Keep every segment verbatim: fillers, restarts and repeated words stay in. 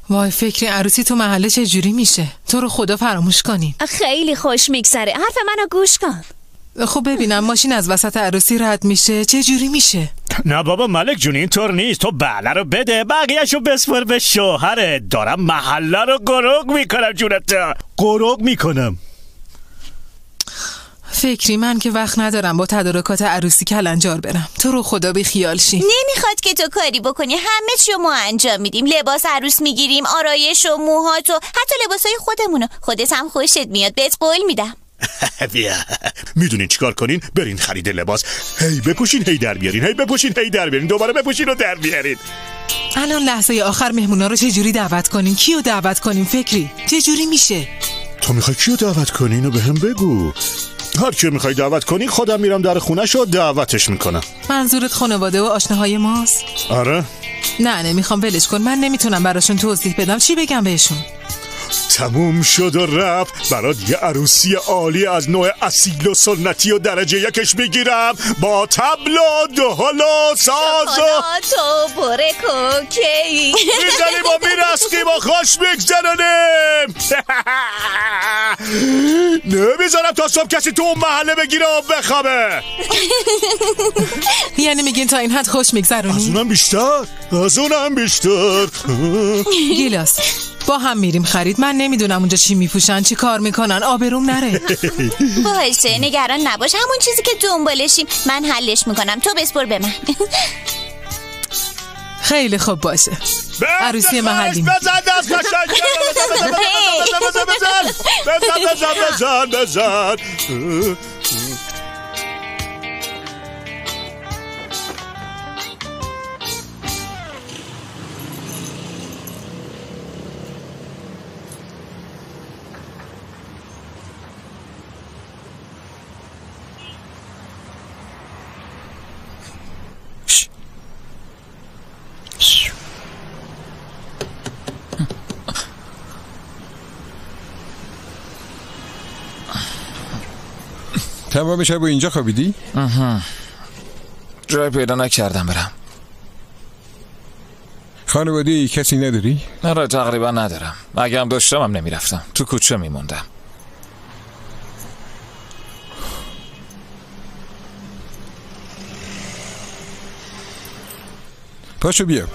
وای فکری عروسی تو محله چه جوری میشه؟ تو رو خدا فراموش کنین. خیلی خوش میگذره، حرف منو گوش کن. خب ببینم ماشین از وسط عروسی رد میشه چه جوری میشه؟ نه بابا ملک جون اینطور نیست. تو بله رو بده بقیه‌شو بسپر به شوهرت. دارم محله رو گروگ میکنم جونت. گروگ میکنم. فکری من که وقت ندارم با تدارکات عروسی کلنجار برم. تو رو خدا بی خیال شی. نمیخواد که تو کاری بکنی، همه چیو ما انجام میدیم. لباس عروس میگیریم، آرایش و موهاتو، حتی لباسای خودمونو. خودت هم خوشت میاد، بهت قول میدم. بیا میدونین چیکار کنین؟ برین خرید لباس، هی بپوشین هی در بیارین، هی بپوشین هی در بیارین، دوباره بپوشین و در بیارین. الان لحظه آخر مهمونا رو چه جوری دعوت کنین؟ کیو دعوت کنین فکری؟ چه جوری میشه؟ تو میخوای کیو دعوت کنین و بهم بگو. هر کیو میخوای دعوت کنی خودم میرم در خونه‌شو دعوتش میکنم. منظورت خانواده و آشناهای ماست؟ آره. نه نمیخوام، ولش کن. من نمیتونم براشون توضیح بدم. چی بگم بهشون؟ تموم شد و رفت. برات یه عروسی عالی از نوع اصیل و سنتی و درجه یکش میگیرم با طبل و دهل و ساز و تو بره کوکی میزنیم و میرسکیم و خوش میگذرانیم. نمیذارم تا صبح کسی تو اون محله بگیره و بخوابه. یعنی میگین تا این حد خوش میگذرونی؟ از اونم بیشتر، از اونم بیشتر. گیلاس با هم میریم خرید. من نمیدونم اونجا چی میپوشن، چی کار میکنن، آبروم نره. باشه نگران نباش، همون چیزی که دنبالشیم من حلش میکنم، تو بسپر به من. خیلی خوب باشه. عروسی محلی. بزن دست قشنگ. بزن بزن بزن بزن بزن بزن. تمام شب و اینجا خوابیدی؟ جای پیدا نکردم برم. خانواده ای کسی نداری؟ نه تقریبا ندارم. اگه هم داشتم هم نمیرفتم، تو کوچه میموندم. پاشو بیا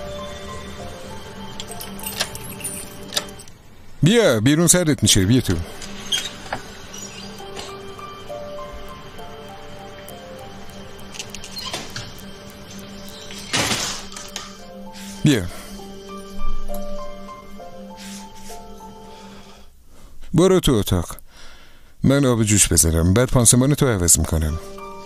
بیا بیرون، سردت میشه. بیا تو. بیا برو تو اتاق، من آب جوش بذارم، بعد پانسمان تو عوض میکنم.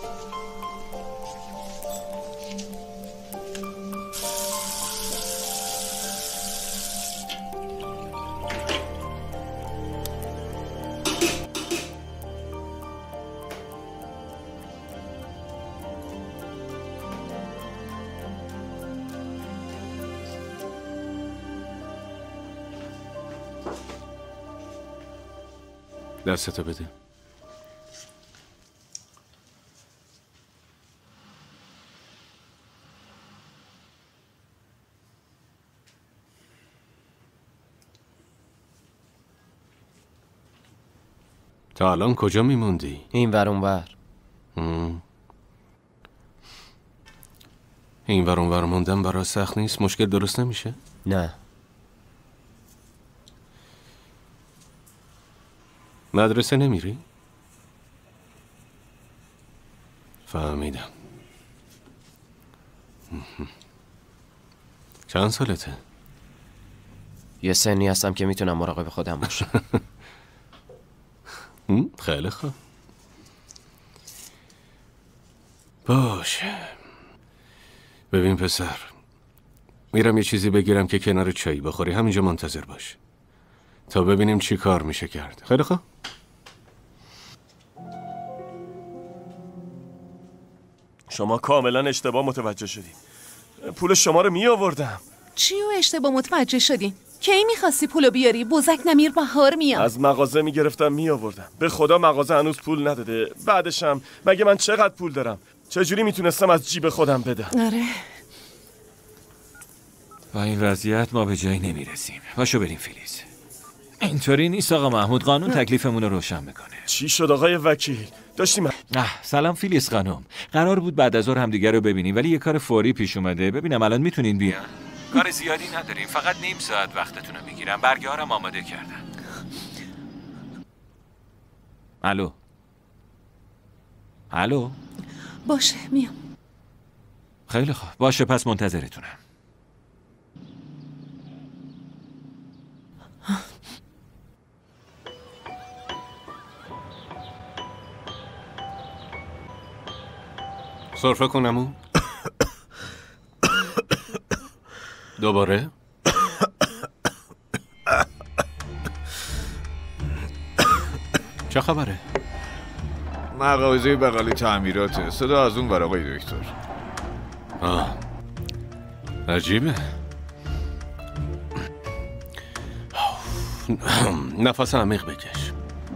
دستتو بده. تا الان کجا میموندی؟ این ور اون ور. این ور اون ور موندن برای سخت نیست؟ مشکل درست نمیشه؟ نه. مدرسه نمیری؟ فهمیدم. چند سالته؟ یه سنی هستم که میتونم مراقب خودم باشم. خیلی خوب. باشه. ببین پسر، میرم یه چیزی بگیرم که کنار چایی بخوری. همینجا منتظر باش تا ببینیم چی کار میشه کرد. خیلی خوب. شما کاملا اشتباه متوجه شدین. پول شما رو می آوردم. چی و اشتباه متوجه شدین؟ کی میخواستی پولو بیاری؟ بوزک نمیر بهار میاد. از مغازه میگرفتم می آوردم. به خدا مغازه هنوز پول نداده. بعدشم مگه من چقدر پول دارم؟ چجوری میتونستم از جیب خودم بدم؟ آره. با این وضعیت ما به جایی نمیرسیم. باشو بریم فیلیز. اینطوری نیست آقا محمود، قانون تکلیفمون رو روشن میکنه. چی شد آقای وکیل؟ داشتیم. سلام فیلیز خانم، قرار بود بعد از ظهر همدیگه رو ببینیم ولی یه کار فوری پیش اومده. ببینم الان میتونین بیان؟ کار زیادی نداریم، فقط نیم ساعت وقتتون رو میگیرم. برگه هارم آماده کردم. الو الو باشه میام. خیلی خوب باشه، پس منتظرتونم. سرفه کنم دوباره؟ چه خبره؟ مغازه بغلی تعمیراته. صدا از اون ور آقای دکتر. آه عجیبه. نفس عمیق بکش.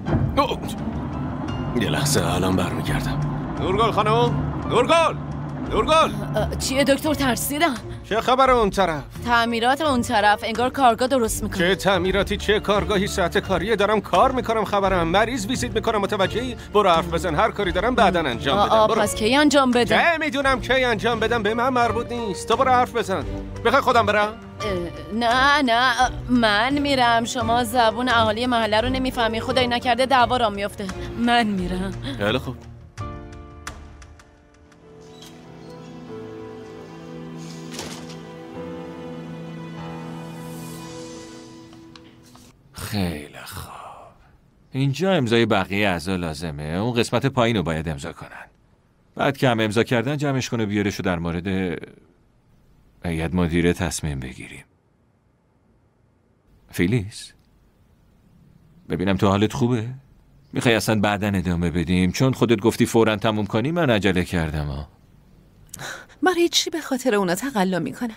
یه لحظه الان برمیگردم. نورگل خانم، نورگل نورگل چیه دکتر؟ ترسیدم. چه خبر اون طرف؟ تعمیرات اون طرف، انگار کارگاه درست میکنه. چه تعمیراتی چه کارگاهی؟ ساعت کاریه، دارم کار میکنم. خبرم مریض ویزیت میکنم. متوجهی؟ برو حرف بزن. هر کاری دارم بعداً انجام بدم. آه پس کی انجام بدم؟ چه میدونم کی انجام بدم، به من مربوط نیست. تو برو حرف بزن. بخوای خودم برم؟ نه نه من میرم. شما زبون اهالی محله رو نمیفهمی. خدای نکرده دعوا را میفته. من میرم. خیلی خوب. خیلی خوب. اینجا امضای بقیه اعضا لازمه. اون قسمت پایین رو باید امضا کنن. بعد که هم امضا کردن جمعش کنه بیارشو در مورد هیئت مدیره تصمیم بگیریم. فیلیز ببینم تو حالت خوبه؟ میخوای اصلا بعداً ادامه بدیم؟ چون خودت گفتی فوراً تموم کنی من عجله کردم ها. برای چی به خاطر اونا تقلا میکنم؟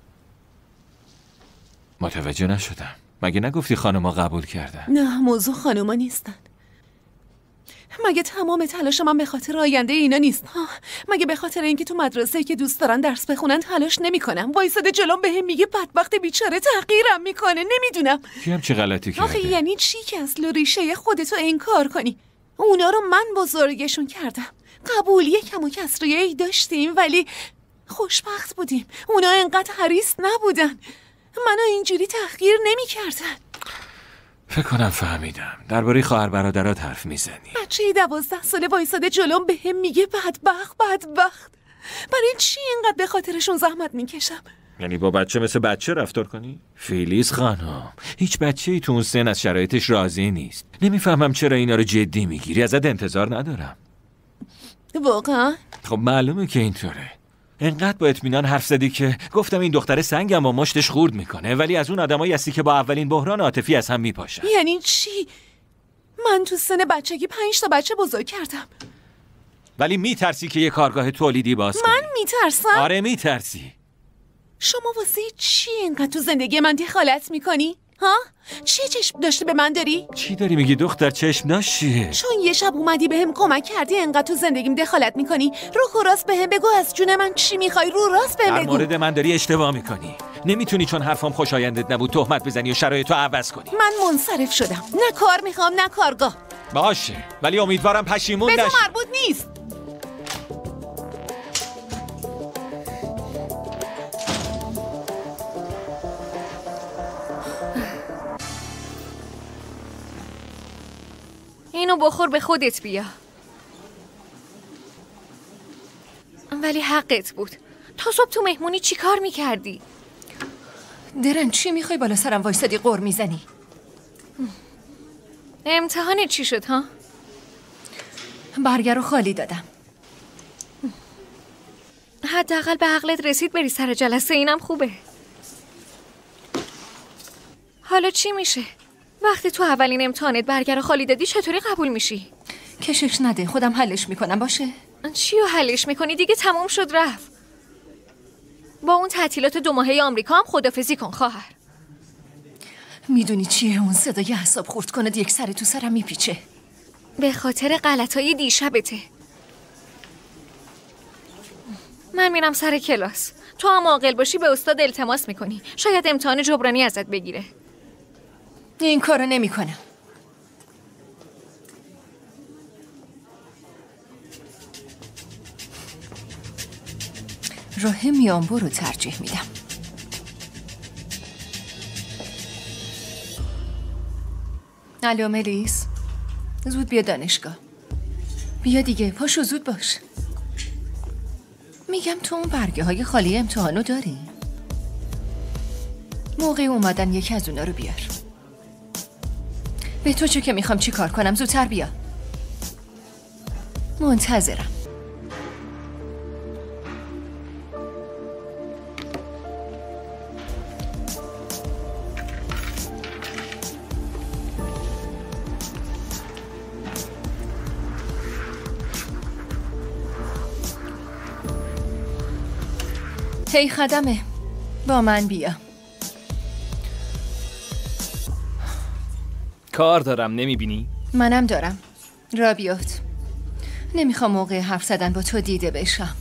متوجه نشدم. مگه نگفتی خانما قبول کردن؟ نه موضوع خانوما نیستن. مگه تمام تلاش من به خاطر آینده اینا نیست ها؟ مگه به خاطر اینکه تو مدرسه که دوست دارن درس بخونن تلاش نمیکنم؟ وایساده جلوم بهم میگه بدبخت بیچاره تحقیرم میکنه. نمیدونم کی هم چه غلطی کرده؟ آخه یعنی چی که اصل و ریشه خودتو انکار کنی؟ اونا رو من بزرگشون کردم. قبول یکم و کسریه ای داشتیم ولی خوشبخت بودیم. اونا انقدر حریص نبودن. منو اینجوری تحقیر نمیکردن. فکر کنم فهمیدم. درباره خواهر برادرات حرف میزنی. بچه دوازده ساله وایساده جلوم به هم میگه بدبخت بدبخت. برای چی اینقدر به خاطرشون زحمت میکشم؟ یعنی با بچه مثل بچه رفتار کنی؟ فیلیز خانم، هیچ بچه‌ای تو اون سن از شرایطش راضی نیست. نمیفهمم چرا اینا رو جدی میگیری. ازت انتظار ندارم. واقعا؟ خب معلومه که اینطوره. انقدر با اطمینان حرف زدی که گفتم این دختر سنگم و مشتش خورد میکنه، ولی از اون آدمایی هستی که با اولین بحران عاطفی از هم میپاشن. یعنی چی؟ من تو سن بچگی پنج تا بچه بزرگ کردم. ولی میترسی که یه کارگاه تولیدی باز کنی؟ من میترسم؟ آره میترسی. شما واسه چی اینقدر تو زندگی من دخالت میکنی؟ ها؟ چی چشم داشته به من داری؟ چی داری میگی دختر؟ چشم داشتیه؟ چون یه شب اومدی بهم کمک کردی انقدر تو زندگیم دخالت میکنی. رو راست بهم بگو از جون من چی میخوای؟ رو راست بهم بگو. در مورد من داری اشتباه میکنی. نمیتونی چون حرفم خوشایندت نبود تهمت بزنی و شرایطو عوض کنی. من منصرف شدم. نه کار میخوام نه کارگاه. باشه ولی امیدوارم پشیمون نشی. به تو مربوط نیست. اینو بخور به خودت بیا. ولی حقت بود. تا صبح تو مهمونی چی کار میکردی؟ درن چی میخوای بالا سرم وایسادی قر میزنی؟ امتحان چی شد ها؟ برگر رو خالی دادم. حداقل به عقلت رسید بری سر جلسه، اینم خوبه. حالا چی میشه؟ وقتی تو اولین امتحانت برگر خالی دادی چطوری قبول میشی؟ کشش نده، خودم حلش میکنم. باشه؟ چی رو حلش میکنی؟ دیگه تموم شد رفت. با اون تعطیلات دو ماهه آمریکا هم خدافزی کن خواهر. میدونی چیه اون صدای اعصاب خورد کنه یک سر تو سرم میپیچه. به خاطر غلطای دیشبته. من میرم سر کلاس. تو هم عاقل باشی به استاد التماس میکنی، شاید امتحان جبرانی ازت بگیره. این کارو نمیکنم. راه میانبر رو ترجیح میدم. الو ملیس، زود بیا دانشگاه. بیا دیگه، پاشو زود باش. میگم تو اون برگه های خالی امتحانو داری؟ موقع اومدن یکی از اونا رو بیار. به تو چه که میخوام چی کار کنم، زودتر بیا. منتظرم. هی خدمه، با من بیا. کار دارم، نمیبینی؟ منم دارم. را بیافت. نمیخوام موقع حرف زدن با تو دیده بشم.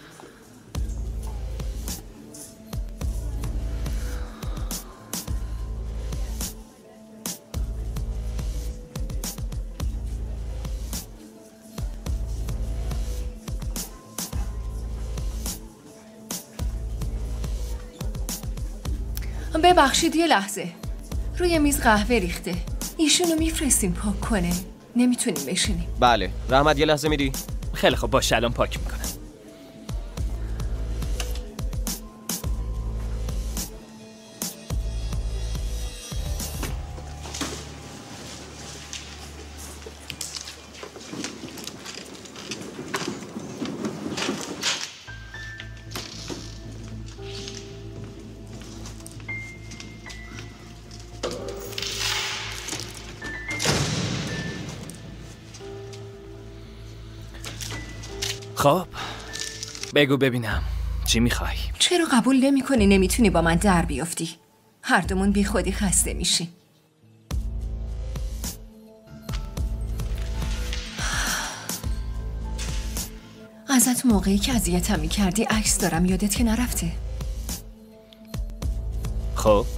ببخشید یه لحظه، روی میز قهوه ریخته، ایشونو میفرستیم پاک کنه، نمیتونیم بشینیم. بله. رحمت یه لحظه میری؟ خیلی خب باشه، الان پاک میکنم. خب بگو ببینم چی میخوای؟ چرا قبول نمی کنی نمیتونی با من در بیافتی؟ هر دومون بی خودی خسته میشی. ازت موقعی که اذیتم میکردی عکس دارم، یادت که نرفته؟ خب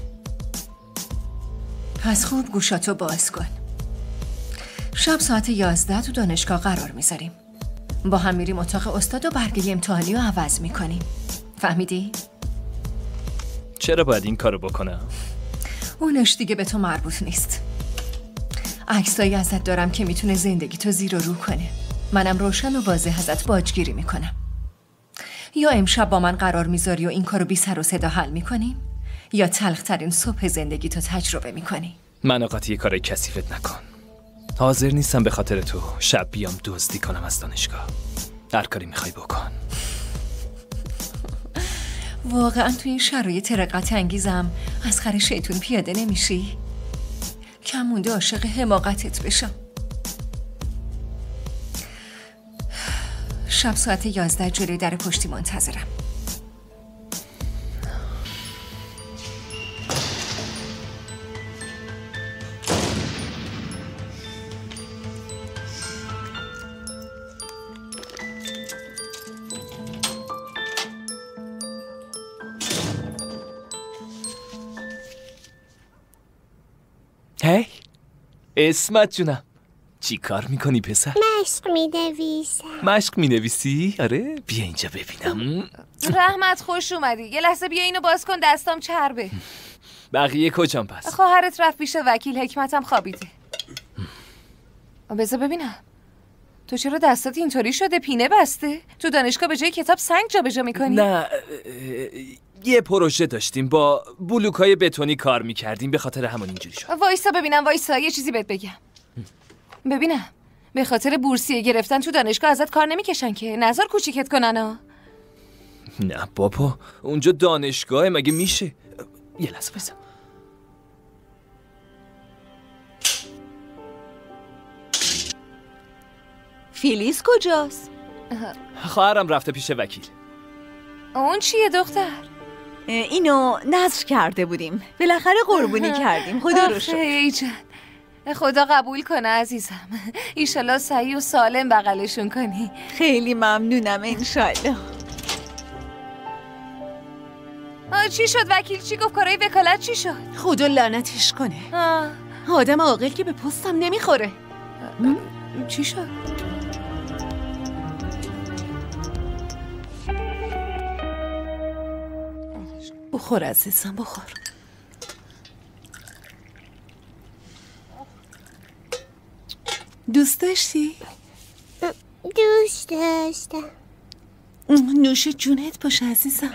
پس خوب گوشاتو باز کن. شب ساعت یازده تو دانشگاه قرار میذاریم. با هم میریم اتاق استاد و برگه امتحانی رو عوض میکنیم. فهمیدی؟ چرا باید این کارو بکنم؟ اونش دیگه به تو مربوط نیست. عکسایی ازت دارم که میتونه زندگی تو زیر و رو کنه. منم روشن و واضح ازت باجگیری میکنم. یا امشب با من قرار میذاری و این کارو بی سر و صدا حل میکنیم، یا تلخترین صبح زندگی تو تجربه میکنی. من آقاتی یه کار کثیفت نکن. حاضر نیستم به خاطر تو شب بیام دزدی کنم از دانشگاه. هر کاری میخوای بکن. واقعا تو این شرایط رقت انگیزم از خر شیطون پیاده نمیشی؟ کم مونده عاشق حماقتت بشم. شب ساعت یازده جلوی در پشتی منتظرم. هی اسمت جونم، چی کار میکنی پسر؟ مشق مینویسم. مشق مینویسی؟ آره بیا اینجا ببینم. رحمت خوش اومدی، یه لحظه بیا اینو باز کن، دستام چربه. بقیه کجام پس؟ خواهرت رفت پیش وکیل، حکمتم خوابیده. بذار ببینم تو چرا دستات اینطوری شده؟ پینه بسته؟ تو دانشگاه به جای کتاب سنگ جا به جا میکنی؟ نه یه پروژه داشتیم با بلوک‌های بتونی کار میکردیم، به خاطر همون اینجوری شد. وایسا ببینم، وایسا یه چیزی بهت بگم. ببینم به خاطر بورسیه گرفتن تو دانشگاه ازت کار نمیکشن که، نظر کوچیکت کنن ها. نه بابا اونجا دانشگاه مگه میشه؟ یه لحظه بایستا. فیلیس کجاست؟ خواهرم رفته پیش وکیل. اون چیه دختر؟ اینو نذر کرده بودیم، بالاخره قربونی کردیم، خدا رو شکر. ای جان خدا قبول کنه عزیزم، ایشالله صحیح و سالم بغلشون کنی. خیلی ممنونم انشالله. آه چی شد وکیل چی گفت؟ کارای وکالت چی شد؟ خدا لعنتش کنه. آه. آدم عاقل که به پستم نمیخوره. چی شد؟ بخور عزیزم بخور. دوست داشتی؟ دوست داشتم. نوش جونت باشه عزیزم.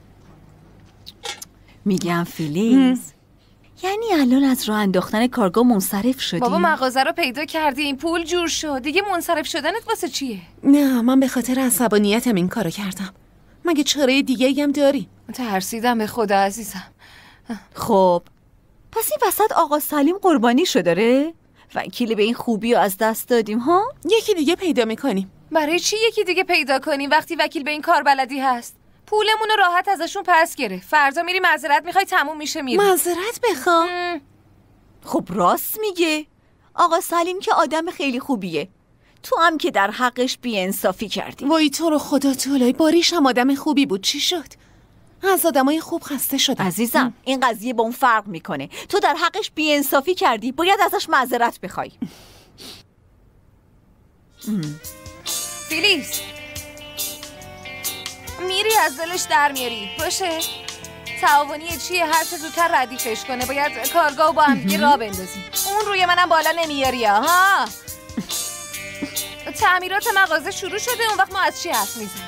میگم فیلیز یعنی الان از راه انداختن کارگاه منصرف شدی؟ بابا مغازه رو پیدا کردیم، پول جور شد، دیگه منصرف شدنت واسه چیه؟ نه من به خاطر عصبانیتم این کارو کردم. مگه چاره دیگه هم داری؟ ترسیدم به خدا عزیزم. خب پس این وسط آقا سلیم قربانی شو داره؟ وکیل به این خوبی رو از دست دادیم ها؟ یکی دیگه پیدا میکنیم. برای چی یکی دیگه پیدا کنیم وقتی وکیل به این کار بلدی هست؟ پولمون رو راحت ازشون پس گرفت. فردا میری معذرت میخوای تموم میشه میری. معذرت بخوام؟ خب راست میگه. آقا سلیم که آدم خیلی خوبیه. تو هم که در حقش بی‌انصافی کردی. وای تو رو خدا طولای باریش هم آدم خوبی بود. چی شد؟ از آدمای خوب خسته شدم. عزیزم این قضیه با اون فرق میکنه. تو در حقش بی‌انصافی کردی، باید ازش معذرت بخوای. فیلیز میری از دلش در میاری باشه؟ تعاونی چیه؟ هر چه زودتر ردیفش کنه. باید کارگاه با هم دیگه راه بندازیم. اون روی منم بالا نمیاری ها. تعمیرات مغازه شروع شده، اون وقت ما از چی حرف میزنیم؟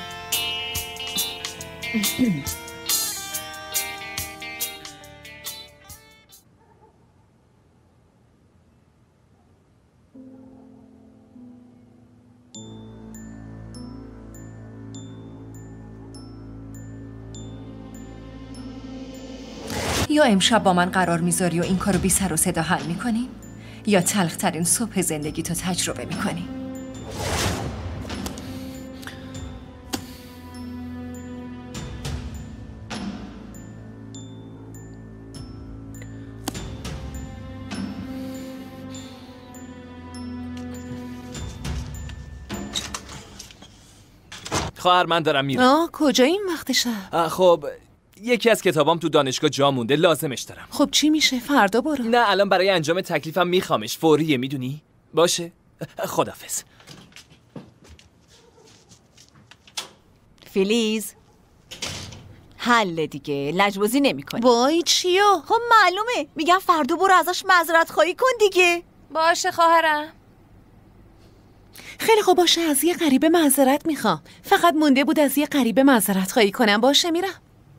یا امشب با من قرار میذاری و این کارو بی سر و صدا حل میکنی یا تلخترین صبح زندگی تو تجربه میکنی. خواهر من دارم میرم. آه کجا این وقت شب؟ خب یکی از کتابام تو دانشگاه جا مونده، لازمش دارم. خب چی میشه؟ فردا برو. نه الان برای انجام تکلیفم میخوامش، فوریه میدونی؟ باشه خدافظ. فیلیز حل دیگه، لجبازی نمی کنی. وای چیو؟ خب معلومه، میگم فردا برو ازش معذرت خواهی کن دیگه. باشه خواهرم. خیلی خوب باشه، از یه غریبه معذرت میخوام. فقط مونده بود از یه غریبه معذرت خواهی کنم. باشه میرم.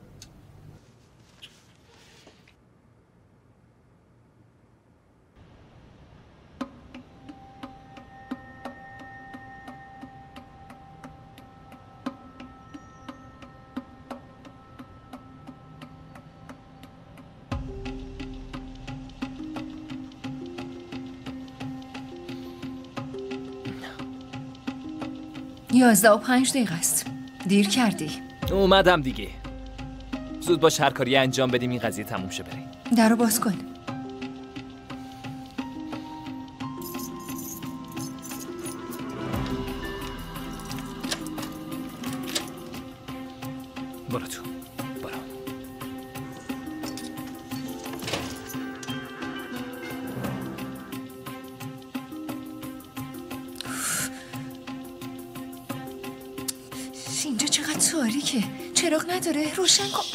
یازده و پنج دقیقه است. دیر کردی. اومدم دیگه. زود باش هر کاری انجام بدیم این قضیه تموم شه بریم. درو باز کن. برو تو. برو. اینجا چقدر تاریکه. چراغ نداره. روشن کن.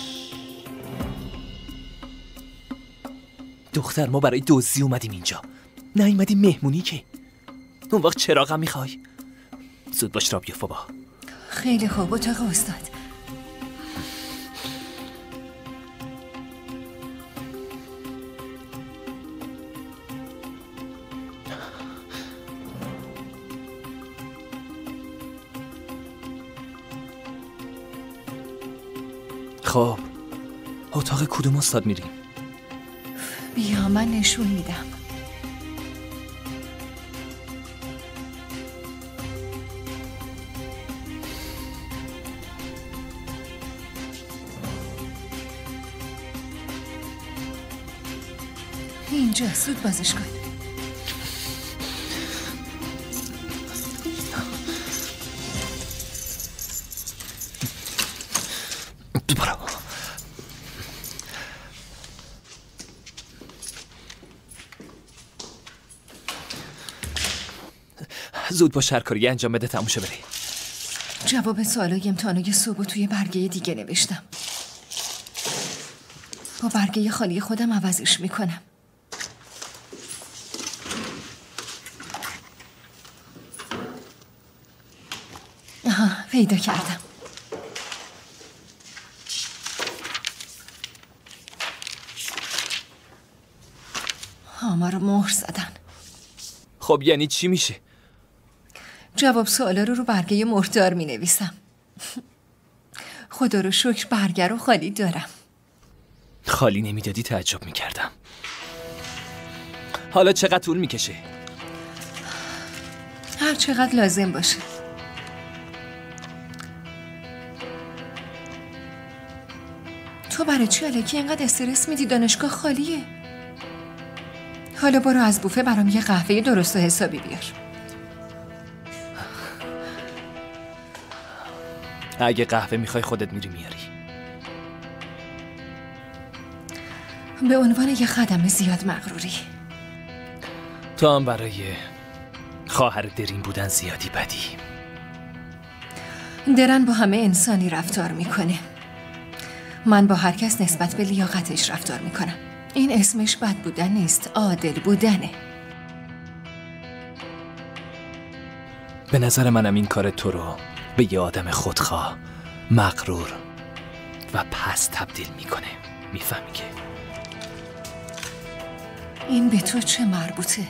دختر ما برای دزدی اومدیم اینجا، نه ایمدیم مهمونی که. اون وقت چراغم میخوای؟ زود باش را بیفت بابا. خیلی خوب اتاق استاد. خب اتاق کدوم استاد میریم؟ بیا من نشون میدم. اینجا زود بازش کن. زود با شرکاری انجام بده تموم شه بری. جواب سوالای امتحانای صبح توی برگه دیگه نوشتم. با برگه خالی خودم عوضش میکنم. آها پیدا کردم. همه رو مهر زدن. خب یعنی چی میشه؟ جواب سوالا رو رو برگه مهردار می نویسم. خدا رو شکر برگه رو خالی دارم. خالی نمیدادی تعجب میکردم. حالا چقدر طول میکشه؟ هر چقدر لازم باشه. تو برای چی الکی اینقدر استرس میدی؟ دانشگاه خالیه. حالا برو از بوفه برام یه قهوه درست و حسابی بیار. اگه قهوه میخوای خودت میری میاری. به عنوان یه خدمه زیاد مغروری. تو هم برای خواهر درین بودن زیادی بدی. درن با همه انسانی رفتار میکنه. من با هر کس نسبت به لیاقتش رفتار میکنم. این اسمش بد بودن نیست، عادل بودنه. به نظر منم این کار تو رو به یه آدم خودخواه، مغرور و پست تبدیل میکنه. میفهمی که این به تو چه مربوطه؟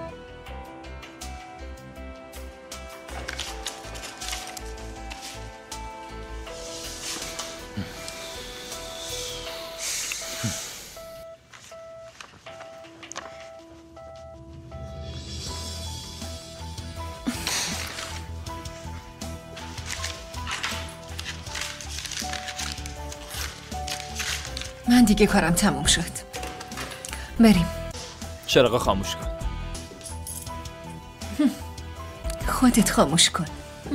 من دیگه کارم تموم شد. بریم. چراغ خاموش کن. خودت خاموش کن.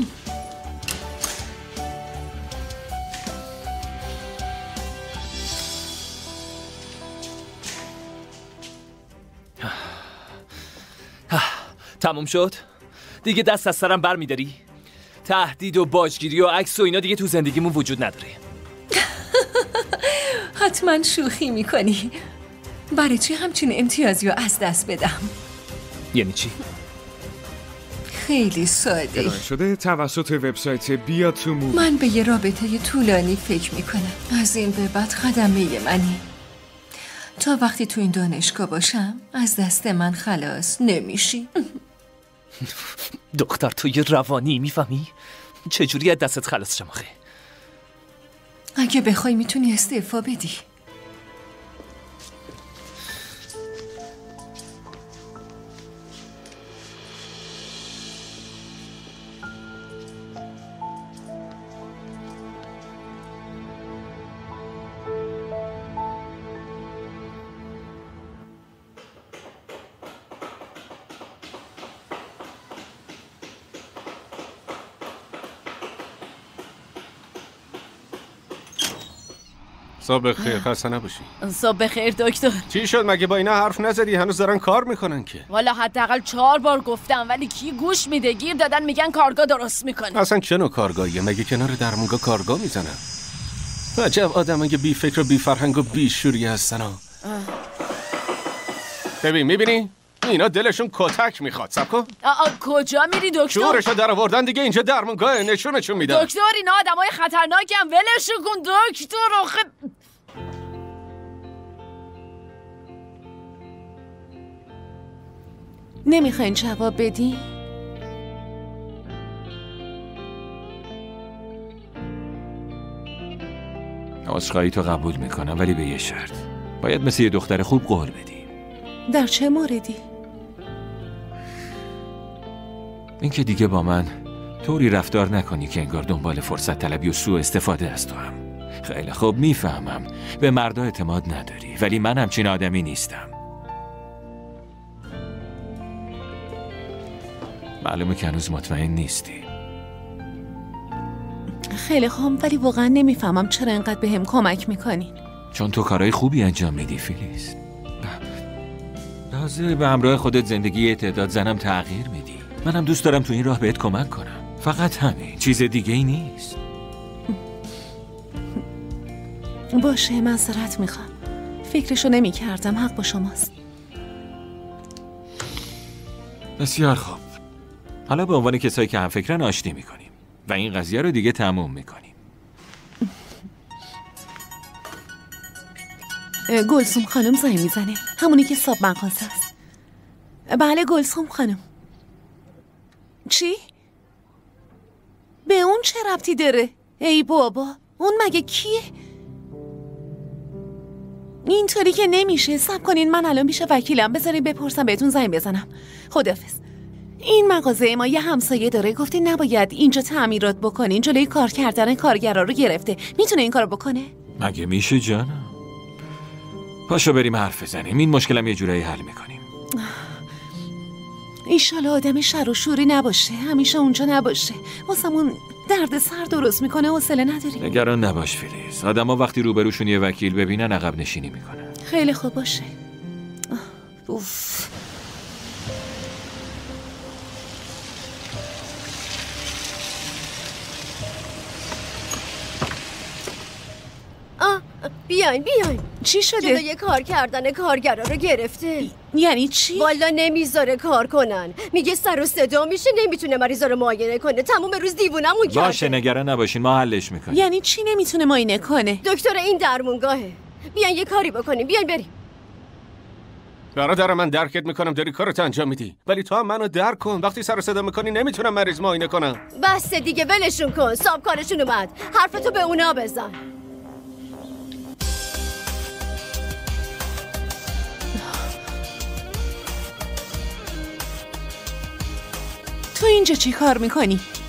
تموم شد؟ دیگه دست از سرم بر میداری؟ تهدید و باجگیری و عکس و اینا دیگه تو زندگیمون وجود نداره. حتما شوخی میکنی. برای چی همچین امتیازی رو از دست بدم؟ یعنی چی؟ خیلی ساده. ارائه شده توسط وبسایت بیا تو مووی. من به یه رابطه طولانی فکر میکنم. از این به بعد خدمه منی. تا وقتی تو این دانشگاه باشم از دست من خلاص نمیشی. دختر تو یه روانی میفهمی؟ چجوری از دستت خلاص شم آخه؟ اگه بخوای میتونی استعفا بدی. صبح بخیر، خسته نباشی. صبح بخیر دکتر. چی شد مگه با اینا حرف نزدی؟ هنوز دارن کار میکنن که. والا حداقل چهار بار گفتم ولی کی گوش میده؟ گیر دادن میگن کارگاه درست میکنه. اصلا چه نوع کارگاهیه؟ مگه کنار درمونگاه کارگاه میزنن؟ عجب آدمای بی فکر و بی فرهنگ و بی شوری هستن ها. ببین میبینی؟ اینا دلشون کتک میخواد. صبر کن. آ کجا میری دکتر؟ شورشو در آوردن دیگه، اینجا درمونگاه، نشونشون میدن. دکتر اینا آدمای خطرناکی هم، ولشون کن دکتر. آخه نمیخواین جواب بدی؟ عذرخواهی تو قبول میکنم ولی به یه شرط. باید مثل یه دختر خوب قول بدی. در چه موردی؟ این که دیگه با من طوری رفتار نکنی که انگار دنبال فرصت طلبی و سوء استفاده از تو هم. خیلی خوب میفهمم به مردا اعتماد نداری ولی من همچین آدمی نیستم. معلومه که هنوز مطمئن نیستی. خیلی خوب ولی واقعا نمیفهمم چرا اینقدر به هم کمک میکنی. چون تو کارهای خوبی انجام میدی فیلیس. تازه به همراه خودت زندگی تعداد زنم تغییر میدی. منم دوست دارم تو این راه بهت کمک کنم. فقط همین، چیز دیگه ای نیست. باشه، معذرت میخوام. فکرشو نمی کردم. حق با شماست. بسیار خوب. حالا به عنوان کسایی که هم فکرن آشتی میکنیم و این قضیه رو دیگه تموم میکنیم. گلسوم خانم زنگ میزنه. همونی که صاحب مغازه است. بله گلسوم خانم. چی؟ به اون چه ربطی داره؟ ای بابا، اون مگه کیه؟ اینطوری که نمیشه. صبر کنین، من الان پیش وکیلم. بذارین بپرسم بهتون زنگ بزنم. خداحافظ. این مغازه ما یه همسایه داره، گفته نباید اینجا تعمیرات بکنین، جلوی کار کردن کارگرا رو گرفته. میتونه این کارو بکنه؟ مگه میشه جانم؟ پاشو بریم حرف بزنیم. این مشکلم یه جورایی حل میکنیم. ایشالا آدم شر و شوری نباشه، همیشه اونجا نباشه. واسمون درد سر درست میکنه. حوصله نداریم. نگران نباش فیلیز. آدما وقتی روبروشون یه وکیل ببینن عقب نشینی میکنن. خیلی خوب باشه. اوف. آه بیاین بیاین. چی شده؟ جلوی کار کردن کارگرا رو گرفته. یعنی چی؟ والا نمیذاره کار کنن. میگه سر و صدا میشه، نمیتونه مریضا رو معاینه کنه. تموم روز دیوونمون کرده. باشه نگران نباشین، ما حلش میکنیم. یعنی چی نمیتونه معاینه کنه؟ دکتر این درمونگاهه. بیاین یه کاری بکنیم. بیاین بریم. برادر من درکت میکنم داری کارت انجام میدی، ولی تو هم منو درک کن. وقتی سر و صدا میکنی نمیتونم مریض معاینه کنم. بس دیگه، ولشون کن. صاحب کارشون اومد. حرفتو به اونا بزن. تو اینجا چی کار میکنی؟